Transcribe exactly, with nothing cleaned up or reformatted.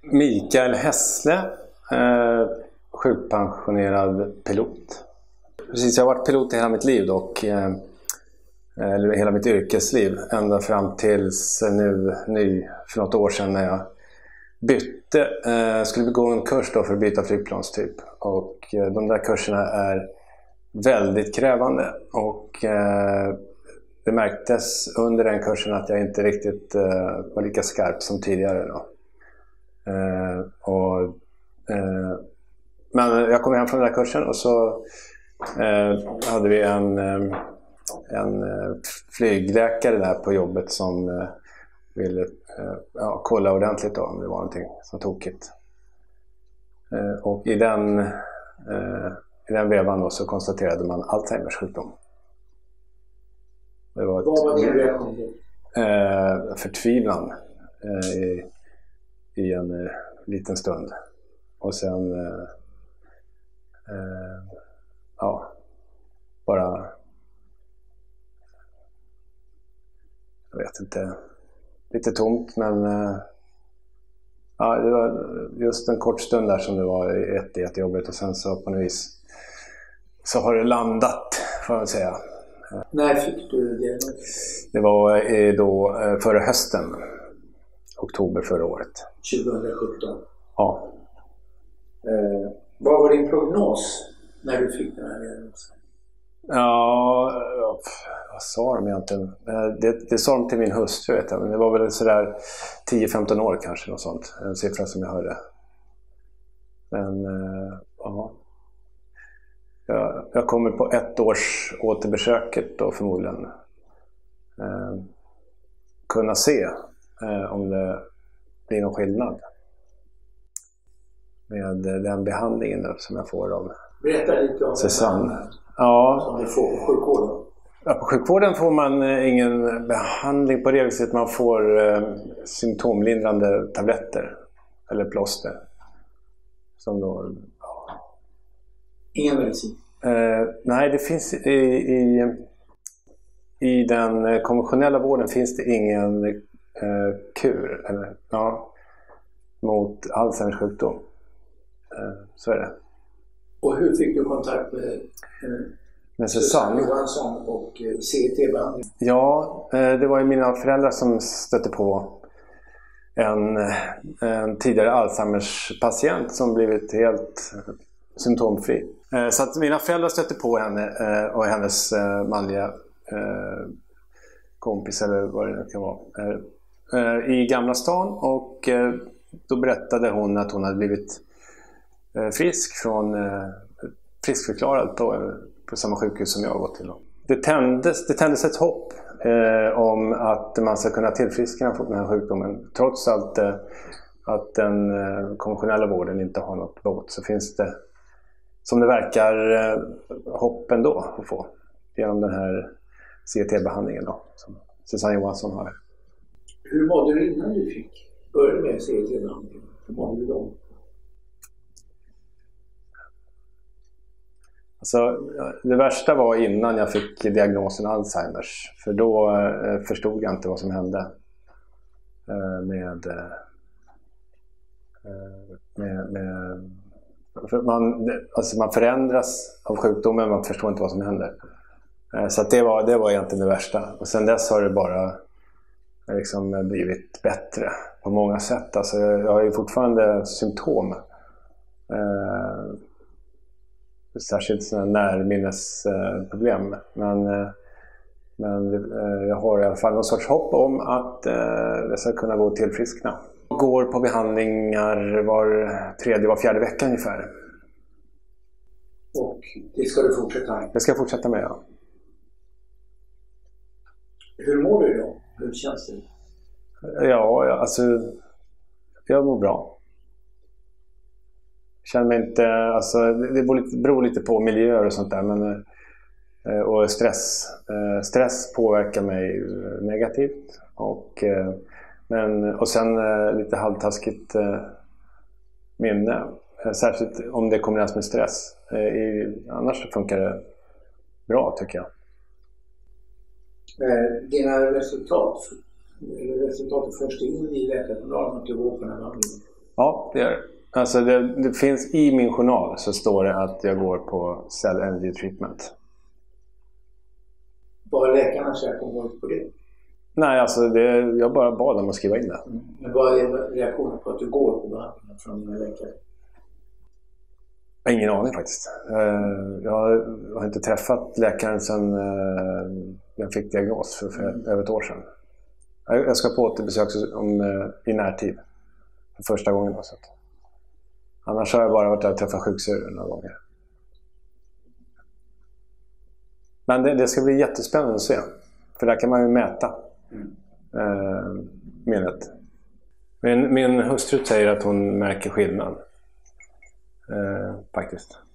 Mikael Hässle, eh, sjukpensionerad pilot. Precis, jag har varit pilot i hela mitt liv dock, eh, eller hela mitt yrkesliv, ända fram tills nu, ny, för något år sedan när jag bytte, eh, skulle gå en kurs då för att byta flygplanstyp. Och eh, de där kurserna är väldigt krävande och eh, det märktes under den kursen att jag inte riktigt eh, var lika skarp som tidigare då. Eh, och, eh, men jag kom hem från den där kursen och så eh, hade vi en, eh, en eh, flygläkare där på jobbet som eh, ville eh, ja, kolla ordentligt då, om det var någonting som tokigt. Eh, och i den, eh, i den vevan då så konstaterade man Alzheimers sjukdom. Det var ett, Vad var din reaktion? Eh, förtvivlan eh, i, i en eh, liten stund. Och sen eh, eh, ja, bara jag vet inte, lite tomt, men eh, ja, det var just en kort stund där som det var ett jättejobbigt och sen så på något vis så har det landat, får jag säga. När fick du det? Det var då förra hösten, oktober förra året. tjugohundrasjutton? Ja. Eh, vad var din prognos när du fick den här diagnosen? Ja, vad sa de egentligen? Det, det sa de till min hustru, vet jag. Men det var väl sådär tio femton år kanske, något sånt. En siffra som jag hörde. Men, ja. Jag, jag kommer på ett års återbesöket då förmodligen eh, kunna se eh, om det blir någon skillnad med den behandlingen då, som jag får av Berätta lite om Susanne. Ja. Som du får på sjukvården. Ja, på sjukvården får man eh, ingen behandling på det viset. Man får eh, symptomlindrande tabletter eller plåster. Som då, ja. Ingen medicin? Eh, nej, det finns i, i, i den konventionella vården finns det ingen eh, kur eller, ja, mot Alzheimers sjukdom. Eh, så är det. Och hur fick du kontakt med, eh, med Susanne Johansson och eh, C E T-behandling? Ja, eh, det var ju mina föräldrar som stötte på en, en tidigare Alzheimers patient som blivit helt symptomfri. Så att mina föräldrar stötte på henne och hennes manliga kompis eller vad det nu kan vara i Gamla stan, och då berättade hon att hon hade blivit frisk från friskförklarad på, på samma sjukhus som jag har gått till. Det tändes, det tändes ett hopp eh, om att man ska kunna tillfriskna den här sjukdomen. Trots allt eh, att den eh, konventionella vården inte har något bot, så finns det, som det verkar, eh, hopp ändå att få genom den här C E T-behandlingen då, som Susanne Johansson har. Hur mådde du innan du fick börja med C E T-behandlingen? Hur mådde du då? Alltså, det värsta var innan jag fick diagnosen Alzheimers. För då eh, förstod jag inte vad som hände eh, med, eh, med, med för man, alltså man förändras av sjukdomen, man förstår inte vad som händer. Eh, så att det, var, det var egentligen det värsta. Och sen dess har det bara liksom blivit bättre på många sätt. Alltså, jag har ju fortfarande symptom. Eh, Särskilt sådana närminnesproblem. Men, men jag har i alla fall någon sorts hopp om att jag ska kunna gå tillfriskna. Jag går på behandlingar var tredje, var fjärde vecka ungefär. Och det ska du fortsätta med? Det ska jag fortsätta med, ja. Hur mår du då? Hur känns det? Ja, alltså jag mår bra. Känner mig inte, alltså det beror lite på miljöer och sånt där, men och stress stress påverkar mig negativt, och men och sen lite halvtaskigt minne, särskilt om det kombineras med stress. I, annars funkar det bra, tycker jag. Dina resultat eller resultatet först in i läkarjournalen att du går på den här behandlingen? Ja, det gör det. Alltså det, det finns i min journal så står det att jag går på Cell Energy Treatment. Vad har läkarna sagt på det? Nej, alltså det, jag bara bad dem att skriva in det. Mm. Men vad är reaktionen på att du går på behandlingen från dina läkare? Jag har ingen aning faktiskt. Jag har inte träffat läkaren sedan jag fick diagnos för, för mm. över ett år sedan. Jag ska på återbesök om, i närtid. För första gången. Så. Annars har jag bara varit där och träffat sjuksyrror några gånger. Men det, det ska bli jättespännande att se. För där kan man ju mäta mm. eh, minnet. Min, min hustru säger att hon märker skillnad. Eh, faktiskt.